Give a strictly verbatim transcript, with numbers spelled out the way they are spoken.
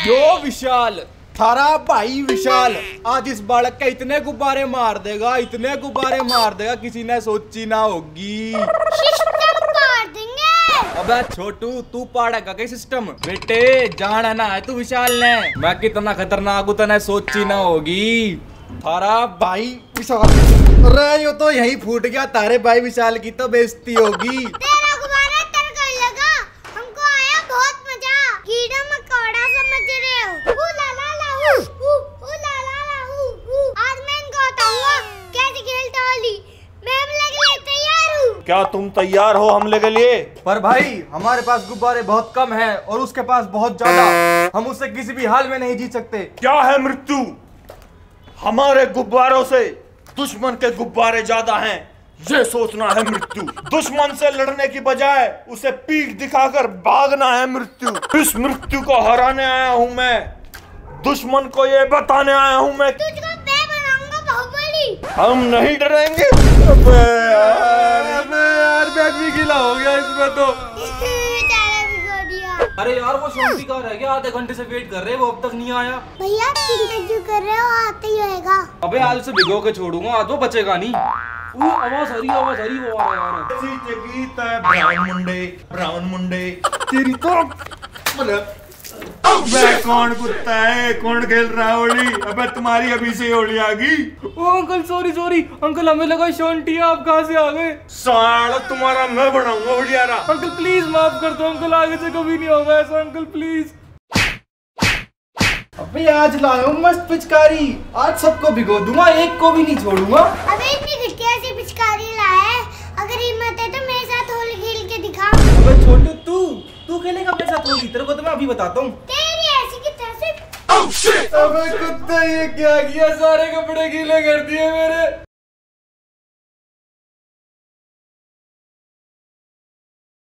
यो विशाल, थारा भाई विशाल आज इस बालक के इतने गुब्बारे मार देगा, इतने गुब्बारे मार देगा किसी ने सोची ना होगी। सिस्टम पाड़ देंगे। अबे छोटू तू पाड़ेगा क्या सिस्टम? बेटे जाना ना है तू विशाल ने, मैं कितना खतरनाक हूँ तने सोची ना होगी। थारा भाई विशाल, अरे यो तो यही फूट गया, तारे भाई विशाल की तो बेइज्जती होगी। तेरा गुब्बारा तरकने लगा, हमको आया बहुत मजा। कीड़ा मकोड़ा समझ रहे हो? ऊ ला ला ला ऊ ऊ ऊ ला ला ला ऊ ऊ। आज मैं इनको बताऊंगा कैसे खेलते होली। मैं हमले के लिए तैयार हूँ। क्या तुम तैयार हो हमले के लिए? पर भाई हमारे पास गुब्बारे बहुत कम हैं और उसके पास बहुत ज्यादा, हम उससे किसी भी हाल में नहीं जीत सकते। क्या है मृत्यु? हमारे गुब्बारों से दुश्मन के गुब्बारे ज्यादा हैं, ये सोचना है मृत्यु। दुश्मन से लड़ने की बजाय उसे पीठ दिखाकर भागना है मृत्यु। इस मृत्यु को हराने आया हूँ मैं, दुश्मन को ये बताने आया हूँ मैं, तुझको मैं बनाऊंगा बाहुबली। हम नहीं डरेंगे। अबे यार, अबे यार बैग भी गीला हो गया इसमें तो। तेरा बिगड़ दिया। अरे यार वो शॉन्टी कहाँ रह गया? आधे घंटे से वेट कर रहे हैं, वो अब तक नहीं आया। भैया चिंता क्यों कर रहे हो? आते ही होएगा। अबे आज से भिगो के छोड़ूंगा, आज वो बचेगा नहीं। वो आवाज आ रही, आवाज आ रही, वो आ रहा है यार। ब्राउन मुंडे, ब्राउन मुंडे तेरी तो अबे कौन कुत्ता है? कौन खेल रहा है होली? अबे तुम्हारी अभी से होली आ गई। Oh uncle sorry sorry uncle, हमें लगा शॉन्टी है, आप कहाँ से आ गए? साला तुम्हारा मैं बनाऊंगा होलियारा। अंकल प्लीज माफ कर दो अंकल, आगे से कभी नहीं होगा ऐसा अंकल प्लीज। अबे आज लाया हूँ मस्त पिचकारी, आज सबको भिगो दूंगा, एक को भी नहीं छोड़ूंगा। अबे इतनी घटिया सी पिचकारी लाया है, अगर हिम्मत है तो मेरे साथ होली खेल के दिखा। अबे छोटू तू तू खेलेगा मेरे साथ होली? तेरे को तो मैं अभी बताता हूँ। तेरी ऐसी की तैसी। अबे कुत्ते ये क्या किया, सारे कपड़े गीले कर दिए मेरे।